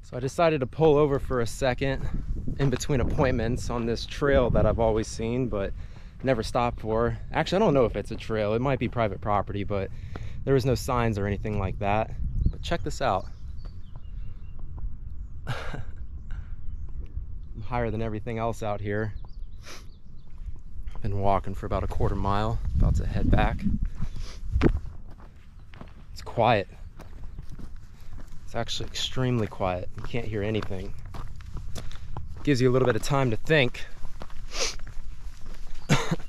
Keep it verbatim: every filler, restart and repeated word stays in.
So I decided to pull over for a second in between appointments on this trail that I've always seen but never stopped for. Actually, I don't know if it's a trail. It might be private property, but there was no signs or anything like that. But check this out. I'm higher than everything else out here. I've been walking for about a quarter mile, about to head back. It's quiet. It's actually extremely quiet. You can't hear anything. Gives you a little bit of time to think.